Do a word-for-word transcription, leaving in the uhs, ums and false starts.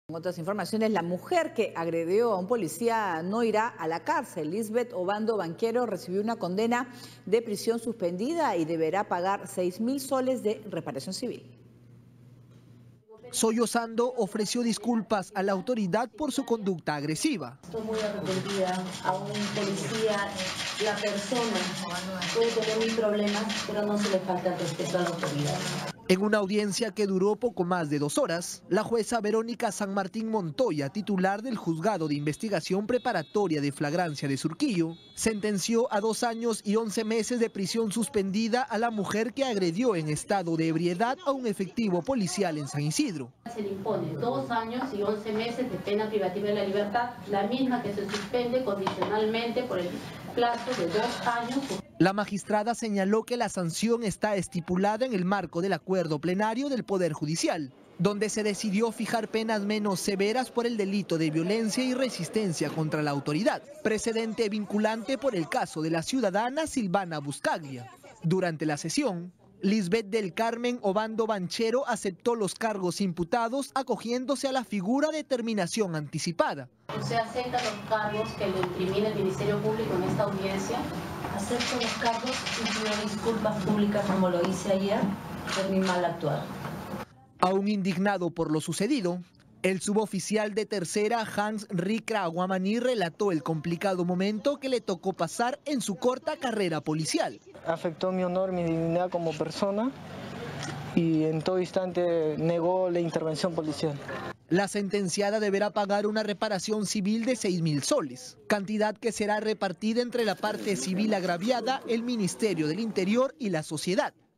En otras informaciones, la mujer que agredió a un policía no irá a la cárcel. Lisbeth Obando Banquero recibió una condena de prisión suspendida y deberá pagar seis mil soles de reparación civil. Sollozando, ofreció disculpas a la autoridad por su conducta agresiva. Estoy muy arrepentida. A un policía, la persona puede tener mil problemas, pero no se le falta el respeto a la autoridad. En una audiencia que duró poco más de dos horas, la jueza Verónica San Martín Montoya, titular del Juzgado de Investigación Preparatoria de Flagrancia de Surquillo, sentenció a dos años y once meses de prisión suspendida a la mujer que agredió en estado de ebriedad a un efectivo policial en San Isidro. Se le impone dos años y once meses de pena privativa de la libertad, la misma que se suspende condicionalmente por el plazo de dos años. La magistrada señaló que la sanción está estipulada en el marco del acuerdo plenario del Poder Judicial, donde se decidió fijar penas menos severas por el delito de violencia y resistencia contra la autoridad, precedente vinculante por el caso de la ciudadana Silvana Buscaglia. Durante la sesión, Lisbeth del Carmen Obando Banchero aceptó los cargos imputados acogiéndose a la figura de terminación anticipada. ¿Usted acepta los cargos que le incrimina el Ministerio Público en esta audiencia? Acepto los cargos y pido disculpas públicas como lo hice ayer por mi mal actuar. Aún indignado por lo sucedido, el suboficial de tercera Hans Ricra Aguamaní relató el complicado momento que le tocó pasar en su corta carrera policial. Afectó mi honor, mi dignidad como persona y en todo instante negó la intervención policial. La sentenciada deberá pagar una reparación civil de seis mil soles, cantidad que será repartida entre la parte civil agraviada, el Ministerio del Interior y la sociedad.